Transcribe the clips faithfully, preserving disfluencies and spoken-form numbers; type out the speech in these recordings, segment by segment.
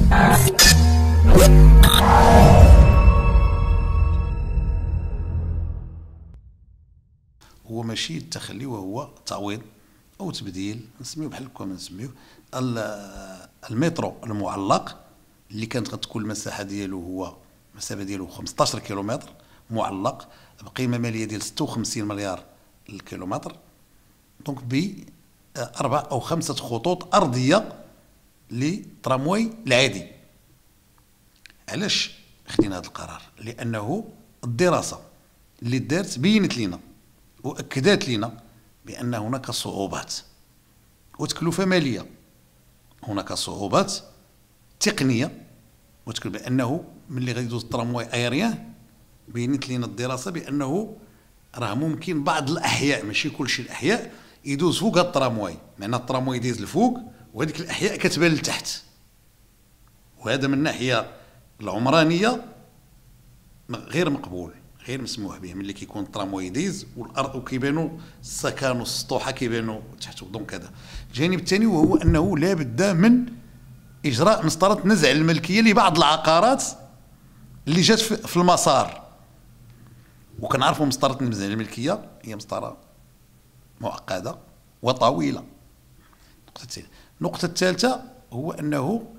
هو ماشي التخلي، وهو تعويض او تبديل، نسميوه بحال هكا ما نسميوه. المترو المعلق اللي كانت غتكون المساحه ديالو هو المسافه ديالو خمسطاش كيلومتر، معلق بقيمه ماليه ديال ستة وخمسين مليار الكيلومتر، دونك ب اربع او خمسه خطوط ارضيه للترامواي العادي. علاش خدينا هذا القرار؟ لانه الدراسه اللي دارت بينت لنا واكدت لنا بان هناك صعوبات وتكلفه ماليه، هناك صعوبات تقنيه، وتكلفه بانه ملي غيدوز الترامواي ايريان بينت لنا الدراسه بانه راه ممكن بعض الاحياء، ماشي كلشي الاحياء، يدوز فوق الترامواي، معنى الترامواي يدوز لفوق وهذيك الاحياء كتبان لتحت، وهذا من الناحيه العمرانيه غير مقبول، غير مسموح به. ملي كيكون الترامواي يديز والارض وكيبانوا السكن والسطوحه كيبانوا تحت، دونك هذا. الجانب الثاني وهو انه لا بد من اجراء مسطره نزع الملكيه لبعض العقارات اللي جات في المسار، وكنعرفوا مسطره نزع الملكيه هي مسطره معقده وطويله. النقطه الثانيه. النقطه الثالثه هو انه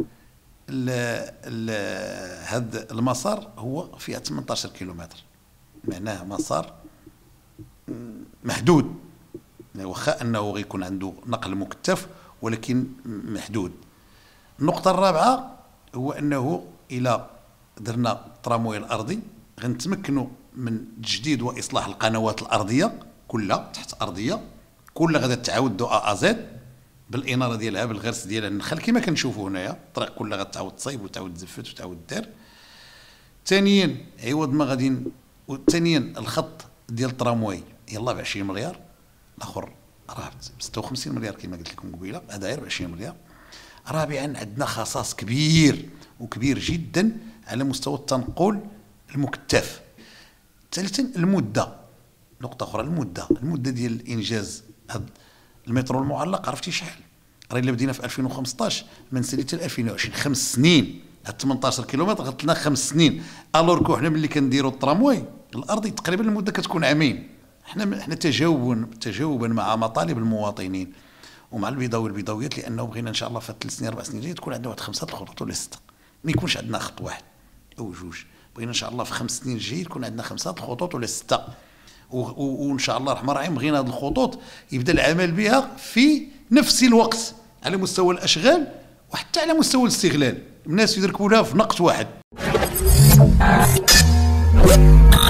هذا المسار هو فيه ثمانطاش كيلومتر، معناه مسار محدود، واخا انه غيكون عنده نقل مكثف ولكن محدود. النقطه الرابعه هو انه الى درنا الترامواي الارضي غنتمكنوا من تجديد واصلاح القنوات الارضيه كلها تحت ارضيه، كلها غادا تعاود دو ا زد بالاناره ديالها بالغرس ديالها النخل كما كنشوفوا هنايا، الطريق كلها غتعاود تصايب وتعاود تزفت وتعاود دار. ثانيا عوض ما غادي، ثانيا الخط ديال الترامواي يلاه ب عشرين مليار، الاخر راه ب ستة وخمسين مليار كما قلت لكم قبيله، هذا غير ب عشرين مليار. رابعا عندنا خصاص كبير وكبير جدا على مستوى التنقل المكثف. ثالثا المده، نقطه اخرى المده، المده ديال انجاز هذا المترو المعلق عرفتي شحال؟ راه الا بدينا في ألفين وخمسطاش ما نسالي حتى ألفين وعشرين، خمس سنين. هاد ثمانطاش كيلومتر غتلنا لنا خمس سنين، الوركو حنا ملي كنديروا الترامواي الارضي تقريبا المده كتكون عامين. حنا حنا تجاوبا تجاوبا مع مطالب المواطنين ومع البيضاوي والبيضاويات، لانه بغينا ان شاء الله في ثلاث سنين اربع سنين جايه تكون عندنا واحد خمسه الخطوط ولا سته، ما يكونش عندنا خط واحد او جوج. بغينا ان شاء الله في خمس سنين الجايه تكون عندنا خمسه الخطوط ولا سته، وان شاء الله الرحمن الرحيم بغينا هذه الخطوط يبدا العمل بها في نفس الوقت على مستوى الاشغال وحتى على مستوى الاستغلال، الناس يركبوا لها في نقط واحد.